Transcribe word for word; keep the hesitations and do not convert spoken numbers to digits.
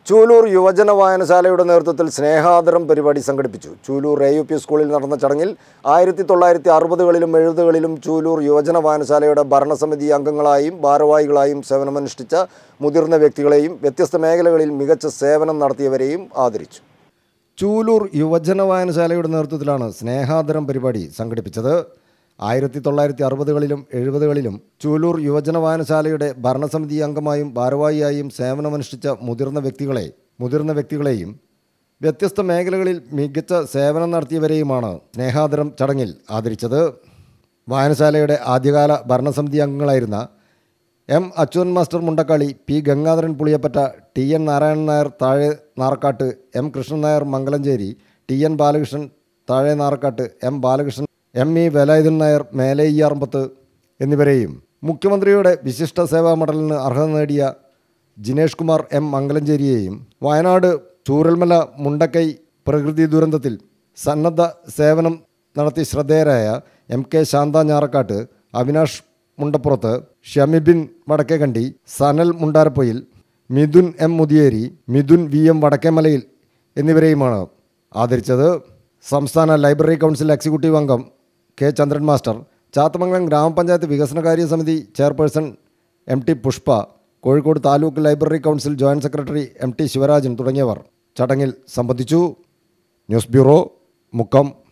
ചൂലൂർ യുവജന വായനശാലയുടെ നേതൃത്വത്തിൽ സ്നേഹാദരം പരിപാടി സംഘടിപ്പിച്ചു. ചൂലൂർ എ യു പി സ്കൂളിൽ നടന്ന ചടങ്ങിൽ ആയിരത്തി തൊള്ളായിരത്തി അറുപതുകളിലും എഴുപതുകളിലും ചൂലൂർ യുവജന വായനശാലയുടെ ഭരണസമിതി അംഗങ്ങളായും ഭാരവാഹികളായും സേവനമനുഷ്ഠിച്ച മുതിർന്ന വ്യക്തികളെയും വ്യത്യസ്ത മേഖലകളിൽ മികച്ച സേവനം നടത്തിയവരെയും ആദരിച്ചു. ചൂലൂർ യുവജന വായനശാലയുടെ നേതൃത്വത്തിലാണ് സ്നേഹാദരം പരിപാടി സംഘടിപ്പിച്ചത്. ആയിരത്തി തൊള്ളായിരത്തി അറുപതുകളിലും എഴുപതുകളിലും ചൂലൂർ യുവജന വായനശാലയുടെ ഭരണസമിതി അംഗമായും ഭാരവാഹിയായും സേവനമനുഷ്ഠിച്ച മുതിർന്ന വ്യക്തികളെ മുതിർന്ന വ്യക്തികളെയും വ്യത്യസ്ത മേഖലകളിൽ മികച്ച സേവനം നടത്തിയവരെയുമാണ് സ്നേഹാദരം ചടങ്ങിൽ ആദരിച്ചത്. വായനശാലയുടെ ആദ്യകാല ഭരണസമിതി അംഗങ്ങളായിരുന്ന M Achuthan master Mundakkali, P Gangadharan Puliyappatta, T N Narayanan Nair Thazhe Narkkattu, M Krishnan Nair Mangalanchery, T N Balakrishnan Thazhe Narkkattu, M Balakrishnan, M E Velayudhan Nair Melayyarmbath എന്നിവരെയും മുഖ്യമന്ത്രിയുടെ വിശിഷ്ട സേവാ മെഡലിന് അർഹത നേടിയ ജിനേഷ് കുമാർ എം മംഗലഞ്ചേരിയെയും വയനാട് ചൂരൽമല മുണ്ടക്കൈ പ്രകൃതി ദുരന്തത്തിൽ സന്നദ്ധ സേവനം നടത്തി ശ്രദ്ധേയരായ M K Shantha Njarakkattu, Avinash Mundappurath, Shamibin Vadakkekandi, Sanal Mundarappoyil, Mithun M Muthiyeri, Mithun V M വടക്കേമലയിൽ എന്നിവരെയുമാണ് ആദരിച്ചത്. സംസ്ഥാന ലൈബ്രറി കൗൺസിൽ എക്സിക്യൂട്ടീവ് അംഗം കെ ചന്ദ്രൻ മാസ്റ്റർ, ചാത്തമംഗലം ഗ്രാമപഞ്ചായത്ത് വികസനകാര്യ സമിതി chairperson M T Pushpa, Kozhikode taluk library council joint secretary M T Sivarajan തുടങ്ങിയവർ ചടങ്ങിൽ സംബന്ധിച്ചു. News bureau, Mukkam.